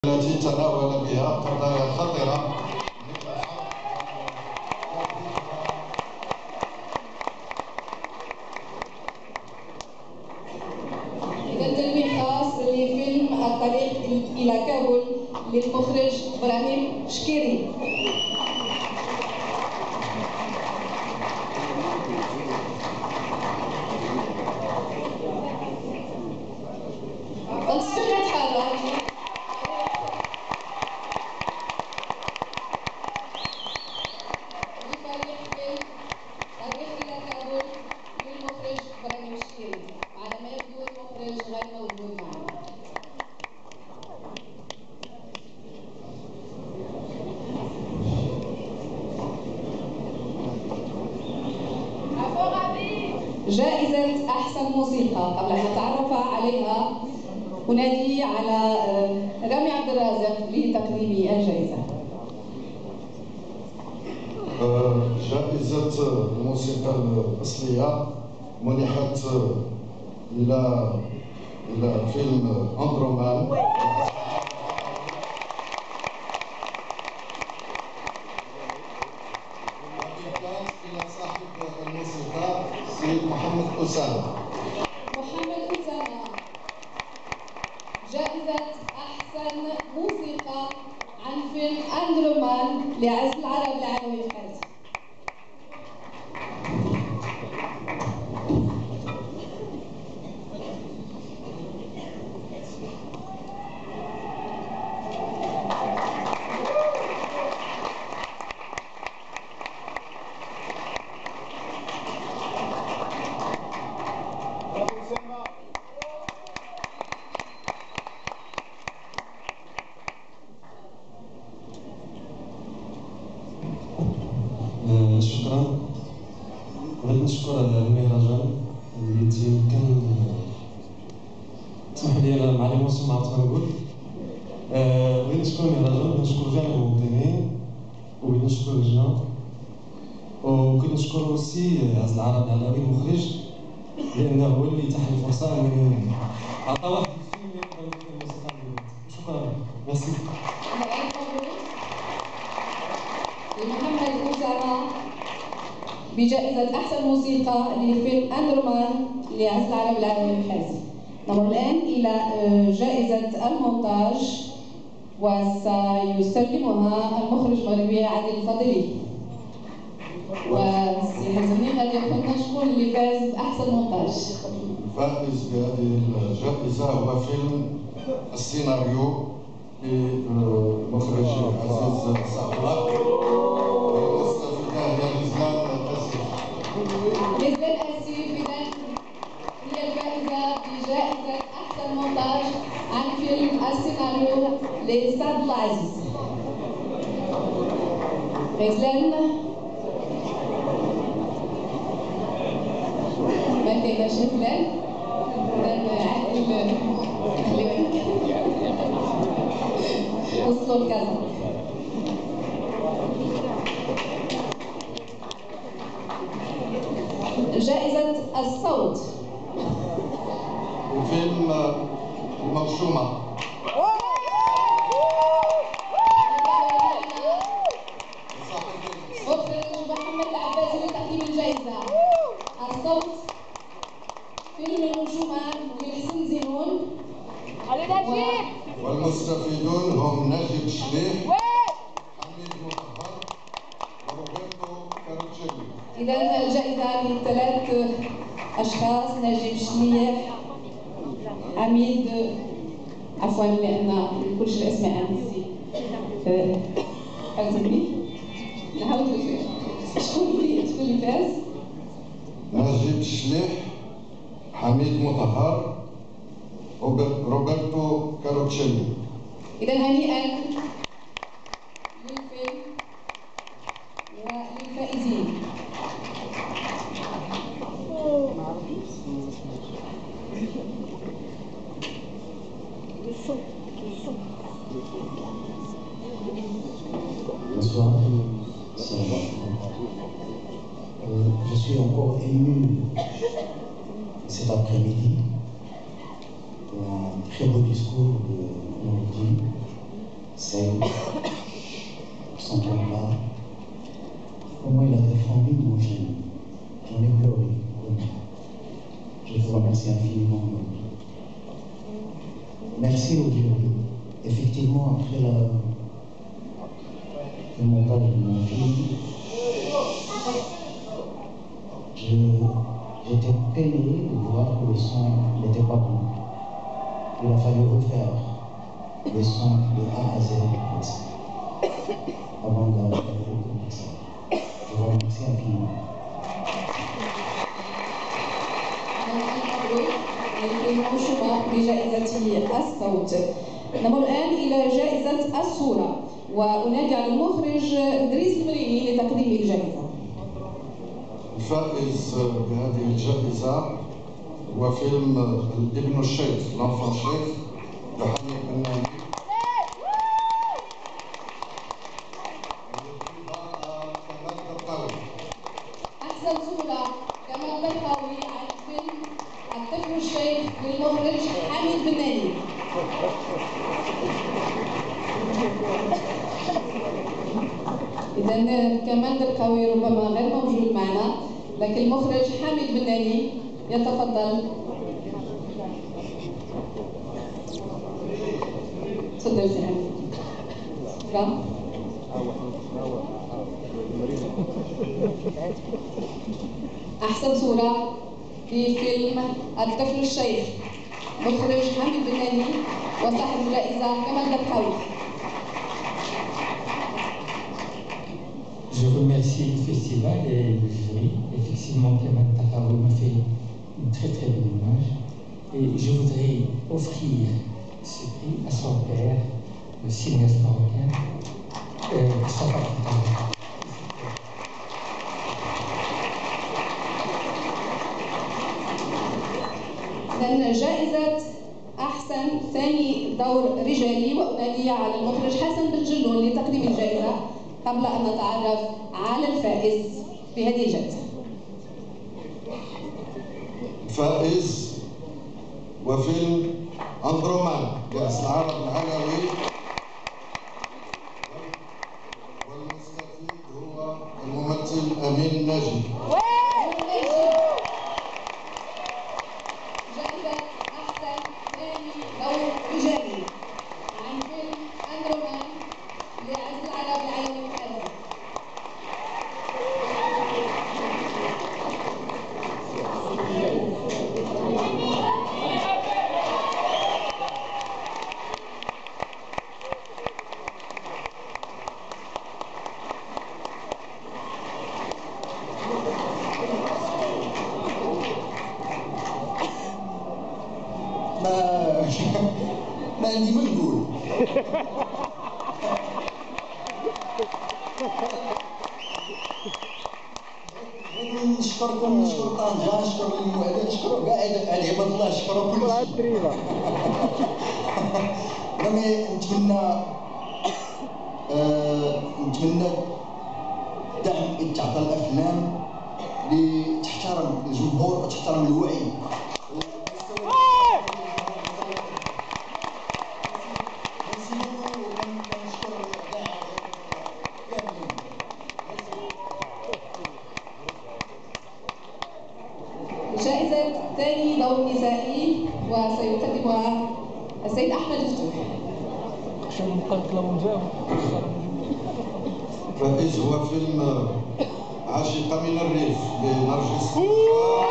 التي تناول بها قضايا خطرة إذا تنويه خاص لفيلم الطريق إلى كابول للمخرج إبراهيم شكيري. جائزة أحسن موسيقى قبل أن نتعرف عليها أنادي على رامي عبد الرازق لتقديم الجائزة. جائزة الموسيقى الأصلية منحت إلى فيلم أندرومان إلى صاحب الموسيقى سيد محمد أسامة. جائزة أحسن موسيقى عن فيلم أندرومان لعز العرب العلوي الحرزي. شكرا. بغيت نشكر المهرجان اللي تيمكن تسمح لي انا مع لي موسم ما عرفت نقول. بغيت نشكر المهرجان، بغيت نشكر كاع المنظمين وبغيت نشكر اللجنه وبغيت نشكر اوسي عز العرب العلوي المخرج لانه هو اللي اتاح لي الفرصه انني عطى واحد الفيلم اللي نقدر ندير الموسيقى ديالو. شكرا. ميرسي. لمحمد أسامة بجائزة أحسن موسيقى لفيلم أندرومان لعز العرب العلوي الحرزي. نمر الآن إلى جائزة المونتاج وسيستلمها المخرج المغربي عادل الفضلي. وسي حسني غادي يقول لنا شكون اللي فاز بأحسن مونتاج. الفائز بهذه الجائزة هو فيلم السيناريو للمخرج عزيز صقلة. رزلان آسف إذا هي الفائزة بجائزة أحسن مونتاج عن فيلم السيناريو لسعد الله عزيز. رزلان ما انتهيناش فلان وصلوا لكذا. جائزة الصوت وفيلم المرشومة. مخرج محمد العباسي لتقديم الجائزة. الصوت فيلم المرشومة لحسن زينون. والمستفيدون هم نجيب شليح، حميد مطهر، وروبرتو كاروتشيلي. إذا الجائزة لثلاث أشخاص: نجيب شليح، حميد، عفوا لأن كلش الأسماء عندي عزمي. نحاول شكون اللي فاز؟ نجيب شليح، حميد مطهر، روبرتو كاروتشيلي. إذا هنيئا للفيلم وللفائزين. Bonsoir. Je suis encore ému cet après-midi. Un très beau discours de Moudi. Saïd, son combat, comment il a défendu mon génie. J'en ai pleuré, vraiment. Je vous remercie infiniment. Merci au jury. Effectivement, après le montage de mon film, j'étais peiné de voir que le son n'était pas bon. Il a fallu refaire le son de A à Z avant d'arriver au ça. Je vous remercie infiniment. الموشومة بجائزة الصوت. نمر الآن إلى جائزة الصورة، وأنادي على المخرج إدريس المريني لتقديم الجائزة. الفائز بهذه الجائزة هو فيلم ابن الشيخ لانفون شيخ لحميد بناني. أحسن صورة كمال درقاوي عن فيلم الطفل الشيخ للمخرج حميد بناني. إذا كمال درقاوي ربما غير موجود معنا، لكن المخرج حميد بناني يتفضل. تفضل سي حميد. شكرا. أحسن صورة في فيلم الطفل الشيخ، مخرج حميد بناني وصاحب الجائزة كمال درقاوي. Je remercie le festival et le jury. Effectivement, Kemal Darqaoui m'a fait une très très belle image. Et je voudrais offrir ce prix à son père, le cinéaste marocain, Moustapha Keïta. جائزة أحسن ثاني دور رجالي، وأنادي على المخرج حسن بن جلون لتقديم الجائزة قبل أن نتعرف على الفائز بهذه الجائزة. الفائز وفيلم أندرومان كأس العرب العلوي، والمستفيد هو الممثل أمين ناجي. ما عندي ما نقول. نشكركم، نشكر طنجة، نشكر المعلم، نشكر كاع عباد الله، نشكروا كلشي. نتمنى الدعم تعطى الافلام اللي تحترم الجمهور وتحترم الوعي. جائزة ثاني دور نسائي وسيقدمها السيد أحمد فتوح. الفائز هو فيلم عاشقة من الريف لنرجس.